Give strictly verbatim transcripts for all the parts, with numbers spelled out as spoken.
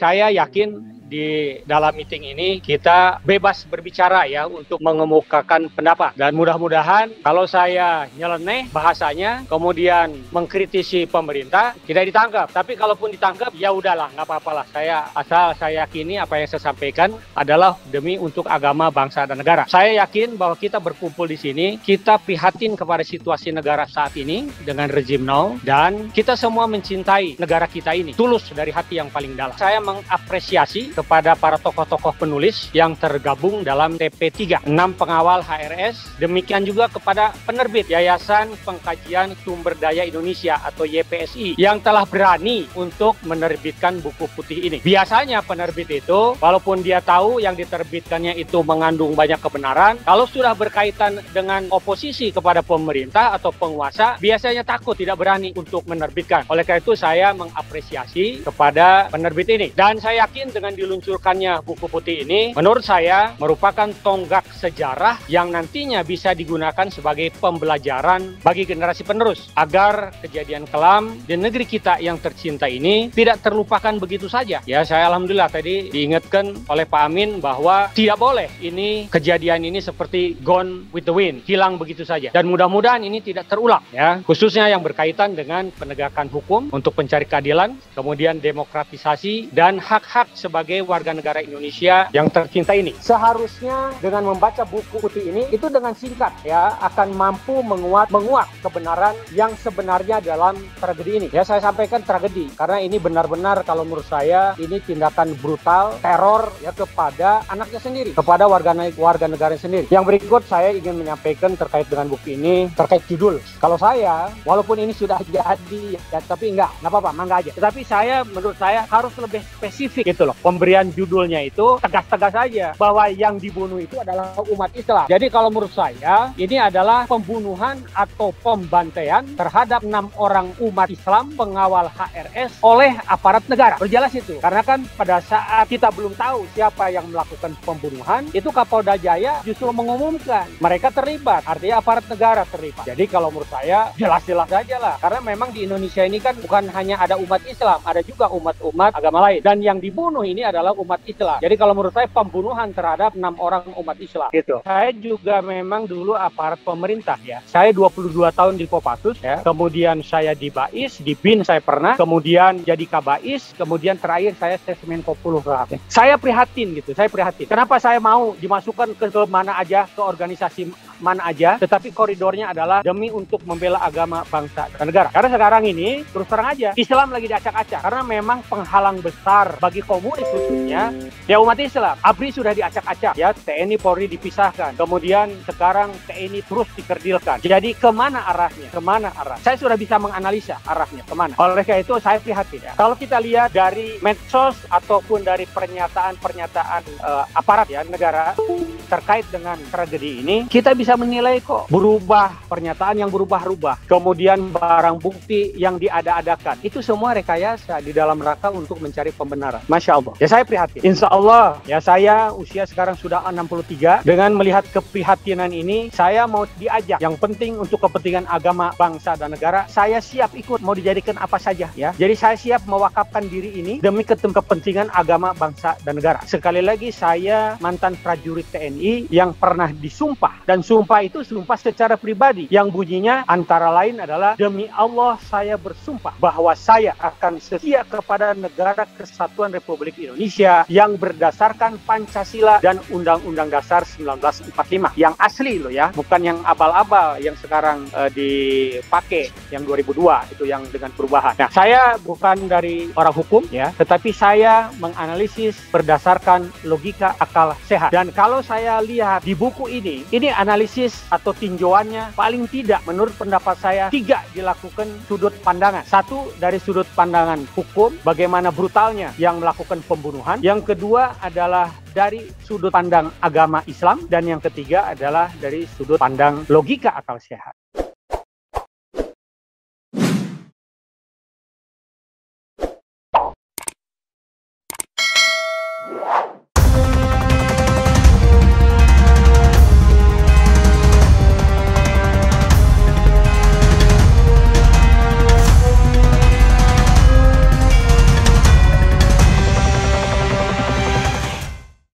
Saya yakin di dalam meeting ini kita bebas berbicara ya untuk mengemukakan pendapat. Dan mudah-mudahan kalau saya nyeleneh bahasanya, kemudian mengkritisi pemerintah, tidak ditangkap. Tapi kalaupun ditangkap, ya udahlah, nggak apa-apalah. Saya asal saya yakini apa yang saya sampaikan adalah demi untuk agama, bangsa, dan negara. Saya yakin bahwa kita berkumpul di sini, kita prihatin kepada situasi negara saat ini dengan rezim now, dan kita semua mencintai negara kita ini, tulus dari hati yang paling dalam. Saya mengapresiasi kepada para tokoh-tokoh penulis yang tergabung dalam T P tiga, enam pengawal H R S, demikian juga kepada penerbit Yayasan Pengkajian Sumber Daya Indonesia atau Y P S I yang telah berani untuk menerbitkan buku putih ini. Biasanya penerbit itu, walaupun dia tahu yang diterbitkannya itu mengandung banyak kebenaran, kalau sudah berkaitan dengan oposisi kepada pemerintah atau penguasa, biasanya takut, tidak berani untuk menerbitkan. Oleh karena itu saya mengapresiasi kepada penerbit ini. Dan saya yakin dengan diluncurkannya buku putih ini, menurut saya merupakan tonggak sejarah yang nantinya bisa digunakan sebagai pembelajaran bagi generasi penerus agar kejadian kelam di negeri kita yang tercinta ini tidak terlupakan begitu saja. Ya, saya alhamdulillah tadi diingatkan oleh Pak Amin bahwa tidak boleh ini kejadian ini seperti gone with the wind, hilang begitu saja. Dan mudah-mudahan ini tidak terulang ya, khususnya yang berkaitan dengan penegakan hukum untuk pencari keadilan, kemudian demokratisasi dan hak-hak sebagai warga negara Indonesia yang tercinta ini. Seharusnya dengan membaca buku putih ini itu dengan singkat ya akan mampu menguat menguak kebenaran yang sebenarnya dalam tragedi ini. Ya, saya sampaikan tragedi karena ini benar-benar kalau menurut saya ini tindakan brutal teror ya kepada anaknya sendiri, kepada warga warga negara sendiri. Yang berikut saya ingin menyampaikan terkait dengan buku ini, terkait judul. Kalau saya walaupun ini sudah jadi ya tapi enggak, enggak apa-apa, mangga aja. Tetapi saya menurut saya harus lebih spesifik gitu loh. Pemberian judulnya itu tegas-tegas saja bahwa yang dibunuh itu adalah umat Islam. Jadi kalau menurut saya ini adalah pembunuhan atau pembantaian terhadap enam orang umat Islam pengawal H R S oleh aparat negara. Berjelas itu. Karena kan pada saat kita belum tahu siapa yang melakukan pembunuhan, itu Kapolda Jaya justru mengumumkan mereka terlibat. Artinya aparat negara terlibat. Jadi kalau menurut saya jelas-jelas saja lah. Karena memang di Indonesia ini kan bukan hanya ada umat Islam, ada juga umat-umat agama lain. Dan yang dibunuh ini adalah umat Islam. Jadi kalau menurut saya pembunuhan terhadap enam orang umat Islam. Gitu. Saya juga memang dulu aparat pemerintah ya. Saya dua puluh dua tahun di Kopassus ya. Kemudian saya di Bais, di B I N saya pernah. Kemudian jadi Kabais. Kemudian terakhir saya Menko Polhukam. Saya prihatin gitu. Saya prihatin. Kenapa saya mau dimasukkan ke, ke mana aja, ke organisasi mana aja, tetapi koridornya adalah demi untuk membela agama, bangsa, dan negara. Karena sekarang ini, terus terang aja, Islam lagi diacak-acak. Karena memang penghalang besar bagi komunis khususnya, ya umat Islam. A B R I sudah diacak-acak, ya T N I Polri dipisahkan. Kemudian sekarang T N I terus dikerdilkan. Jadi kemana arahnya? Kemana arah? Saya sudah bisa menganalisa arahnya kemana. Oleh karena itu saya prihatin ya. Kalau kita lihat dari medsos ataupun dari pernyataan-pernyataan uh, aparat ya negara terkait dengan tragedi ini, kita bisa menilai kok berubah pernyataan yang berubah-ubah. Kemudian barang bukti yang diada-adakan. Itu semua rekayasa di dalam rangka untuk mencari pembenaran. Masya Allah. Ya saya prihatin. Insya Allah ya saya usia sekarang sudah enam puluh tiga. Dengan melihat keprihatinan ini, saya mau diajak. Yang penting untuk kepentingan agama, bangsa, dan negara, saya siap ikut. Mau dijadikan apa saja ya. Jadi saya siap mewakafkan diri ini demi kepentingan agama, bangsa, dan negara. Sekali lagi saya mantan prajurit T N I yang pernah disumpah. Dan sumpah itu sumpah secara pribadi. Yang bunyinya antara lain adalah demi Allah saya bersumpah bahwa saya akan setia kepada negara Kesatuan Republik Indonesia yang berdasarkan Pancasila dan Undang-Undang Dasar seribu sembilan ratus empat puluh lima. Yang asli loh ya, bukan yang abal-abal yang sekarang uh, dipakai yang dua ribu dua itu yang dengan perubahan. Nah, saya bukan dari orang hukum ya, tetapi saya menganalisis berdasarkan logika akal sehat. Dan kalau saya lihat di buku ini, ini analisis atau tinjauannya paling tidak menurut pendapat saya tiga dilakukan sudut pandangan. Satu dari sudut pandangan hukum, bagaimana brutalnya yang melakukan pembunuhan. Yang kedua adalah dari sudut pandang agama Islam. Dan yang ketiga adalah dari sudut pandang logika akal sehat.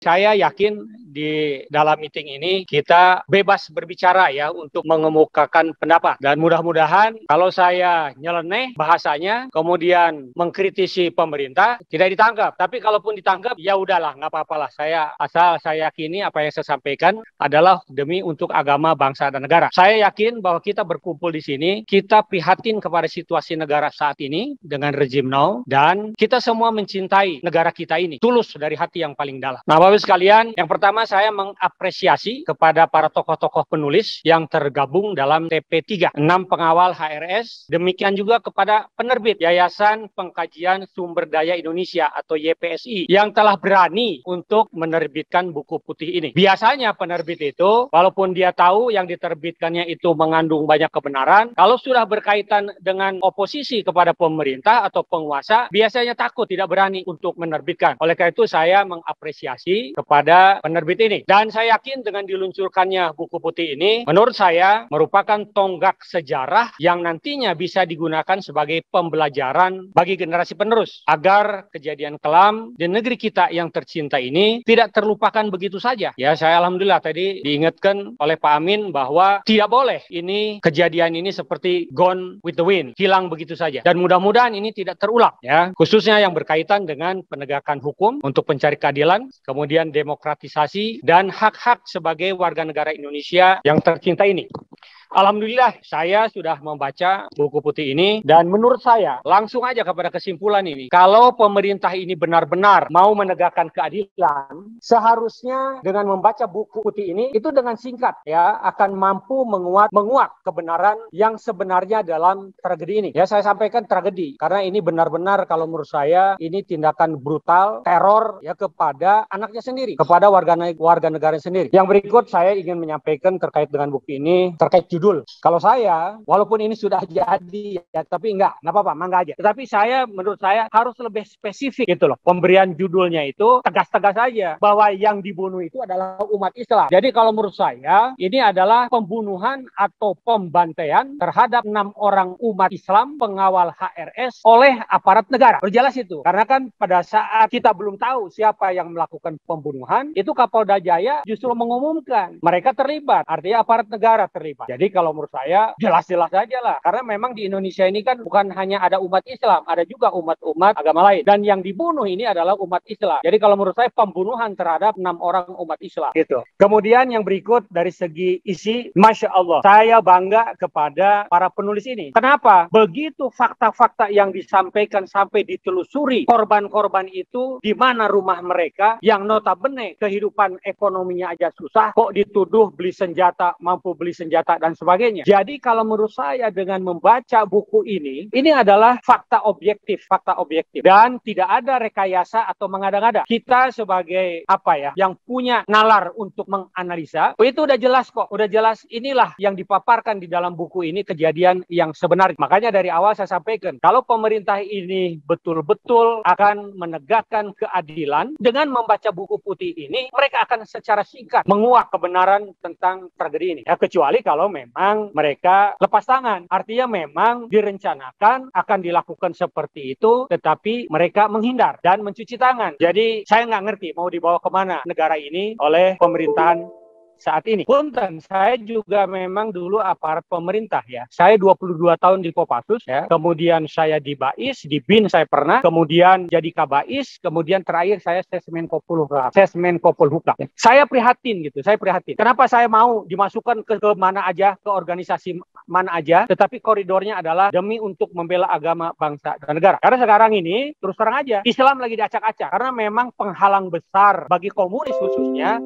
saya yakin di dalam meeting ini kita bebas berbicara ya untuk mengemukakan pendapat. Dan mudah-mudahan kalau saya nyeleneh bahasanya, kemudian mengkritisi pemerintah, tidak ditangkap. Tapi kalaupun ditangkap, ya udahlah, nggak apa-apalah. Saya asal saya yakini apa yang saya sampaikan adalah demi untuk agama, bangsa, dan negara. Saya yakin bahwa kita berkumpul di sini, kita prihatin kepada situasi negara saat ini dengan rezim now, dan kita semua mencintai negara kita ini, tulus dari hati yang paling dalam. Nah, Bapak sekalian, yang pertama saya mengapresiasi kepada para tokoh-tokoh penulis yang tergabung dalam T P tiga, enam pengawal H R S, demikian juga kepada penerbit Yayasan Pengkajian Sumber Daya Indonesia atau Y P S I yang telah berani untuk menerbitkan buku putih ini. Biasanya penerbit itu, walaupun dia tahu yang diterbitkannya itu mengandung banyak kebenaran, kalau sudah berkaitan dengan oposisi kepada pemerintah atau penguasa, biasanya takut, tidak berani untuk menerbitkan. Oleh karena itu saya mengapresiasi kepada penerbit ini. Dan saya yakin dengan diluncurkannya buku putih ini, menurut saya merupakan tonggak sejarah yang nantinya bisa digunakan sebagai pembelajaran bagi generasi penerus, agar kejadian kelam di negeri kita yang tercinta ini tidak terlupakan begitu saja. Ya, saya alhamdulillah tadi diingatkan oleh Pak Amin bahwa tidak boleh ini kejadian ini seperti gone with the wind, hilang begitu saja. Dan mudah-mudahan ini tidak terulang ya, khususnya yang berkaitan dengan penegakan hukum untuk pencari keadilan, kemudian demokratisasi dan hak-hak sebagai warga negara Indonesia yang tercinta ini. Alhamdulillah saya sudah membaca buku putih ini, dan menurut saya langsung aja kepada kesimpulan ini, kalau pemerintah ini benar-benar mau menegakkan keadilan, seharusnya dengan membaca buku putih ini itu dengan singkat ya akan mampu menguat menguak kebenaran yang sebenarnya dalam tragedi ini. Ya, saya sampaikan tragedi karena ini benar-benar kalau menurut saya ini tindakan brutal, teror ya kepada anaknya sendiri, kepada warga warga negara sendiri. Yang berikut saya ingin menyampaikan terkait dengan buku ini, terkait judul. Kalau saya, walaupun ini sudah jadi ya, tapi enggak, enggak apa-apa, mangga aja. Tetapi saya, menurut saya harus lebih spesifik gitu loh. Pemberian judulnya itu tegas-tegas saja bahwa yang dibunuh itu adalah umat Islam. Jadi kalau menurut saya, ini adalah pembunuhan atau pembantaian terhadap enam orang umat Islam pengawal H R S oleh aparat negara. Berjelas itu. Karena kan pada saat kita belum tahu siapa yang melakukan pembunuhan, itu Kapolda Jaya justru mengumumkan mereka terlibat. Artinya aparat negara terlibat. Jadi kalau menurut saya jelas-jelas saja lah. Karena memang di Indonesia ini kan bukan hanya ada umat Islam, ada juga umat-umat agama lain. Dan yang dibunuh ini adalah umat Islam. Jadi kalau menurut saya pembunuhan terhadap enam orang umat Islam. Gitu. Kemudian yang berikut dari segi isi, Masya Allah, saya bangga kepada para penulis ini. Kenapa? Begitu fakta-fakta yang disampaikan sampai ditelusuri korban-korban itu di mana rumah mereka yang notabene kehidupan ekonominya aja susah, kok dituduh beli senjata, mampu beli senjata dan sebagainya. Jadi kalau menurut saya dengan membaca buku ini, ini adalah fakta objektif, fakta objektif dan tidak ada rekayasa atau mengada-ngada. Kita sebagai apa ya, yang punya nalar untuk menganalisa, itu udah jelas kok, udah jelas inilah yang dipaparkan di dalam buku ini kejadian yang sebenarnya. Makanya dari awal saya sampaikan, kalau pemerintah ini betul-betul akan menegakkan keadilan dengan membaca buku putih ini, mereka akan secara singkat menguak kebenaran tentang tragedi ini. Ya, kecuali kalau memang mereka lepas tangan. Artinya memang direncanakan akan dilakukan seperti itu, tetapi mereka menghindar dan mencuci tangan. Jadi saya nggak ngerti mau dibawa kemana negara ini oleh pemerintahan saat ini. Punten, saya juga memang dulu aparat pemerintah ya. Saya dua puluh dua tahun di Kopassus ya. Kemudian saya di Bais, di B I N saya pernah. Kemudian jadi Kabais. Kemudian terakhir saya Sesmen Kopulhukam. Sesmen Kopulhukam. Ya. Saya prihatin gitu. Saya prihatin. Kenapa saya mau dimasukkan ke, ke mana aja, ke organisasi mana aja. Tetapi koridornya adalah demi untuk membela agama, bangsa, dan negara. Karena sekarang ini, terus terang aja, Islam lagi diacak-acak. Karena memang penghalang besar bagi komunis khususnya,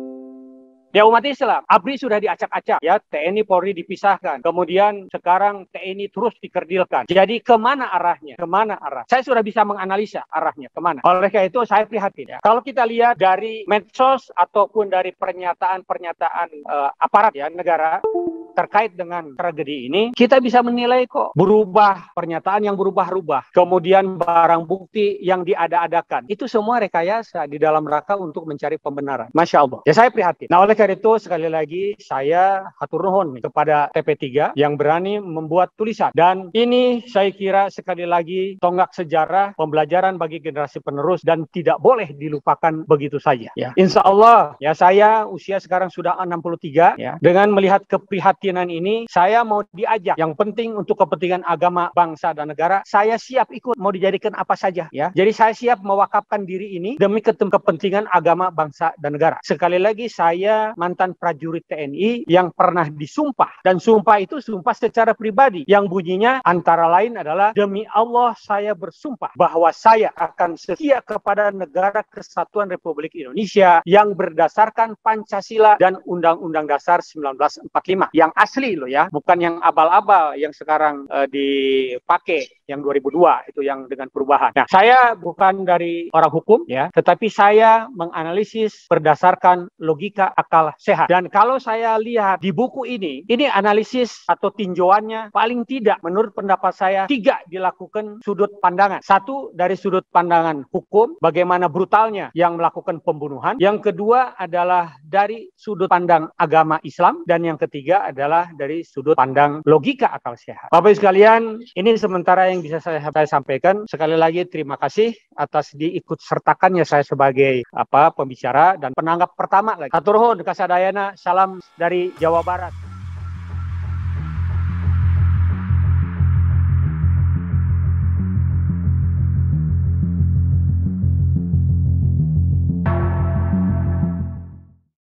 ya umat Islam. A B R I sudah diacak-acak ya, T N I Polri dipisahkan. Kemudian sekarang T N I terus dikerdilkan. Jadi kemana arahnya? Kemana arah? Saya sudah bisa menganalisa arahnya kemana. Oleh karena itu saya prihatin ya. Kalau kita lihat dari medsos ataupun dari pernyataan-pernyataan uh, aparat ya negara terkait dengan tragedi ini, kita bisa menilai kok berubah pernyataan yang berubah-ubah, kemudian barang bukti yang diada-adakan. Itu semua rekayasa di dalam rangka untuk mencari pembenaran. Masya Allah. Ya saya prihatin. Nah oleh karena itu sekali lagi saya hatur nuhun kepada T P tiga yang berani membuat tulisan. Dan ini saya kira sekali lagi tonggak sejarah pembelajaran bagi generasi penerus dan tidak boleh dilupakan begitu saja. Ya. Insya Allah ya saya usia sekarang sudah enam puluh tiga ya. Dengan melihat keprihatinan ini saya mau diajak. Yang penting untuk kepentingan agama, bangsa dan negara, saya siap ikut mau dijadikan apa saja ya. Jadi saya siap mewakafkan diri ini demi kepentingan agama, bangsa dan negara. Sekali lagi saya mantan prajurit T N I yang pernah disumpah dan sumpah itu sumpah secara pribadi yang bunyinya antara lain adalah demi Allah saya bersumpah bahwa saya akan setia kepada negara kesatuan Republik Indonesia yang berdasarkan Pancasila dan Undang-Undang Dasar seribu sembilan ratus empat puluh lima yang asli loh ya, bukan yang abal-abal yang sekarang uh, dipakai yang dua ribu dua itu yang dengan perubahan. Nah, saya bukan dari orang hukum ya, tetapi saya menganalisis berdasarkan logika akal sehat. Dan kalau saya lihat di buku ini, ini analisis atau tinjauannya paling tidak menurut pendapat saya tiga dilakukan sudut pandangan. Satu dari sudut pandangan hukum, bagaimana brutalnya yang melakukan pembunuhan. Yang kedua adalah dari sudut pandang agama Islam. Dan yang ketiga adalah dari sudut pandang logika akal sehat. Bapak Ibu sekalian, ini sementara yang bisa saya, saya sampaikan. Sekali lagi terima kasih atas diikut sertakannya saya sebagai apa pembicara dan penanggap pertama lagi. Hatur nuhun kasadayana, salam dari Jawa Barat.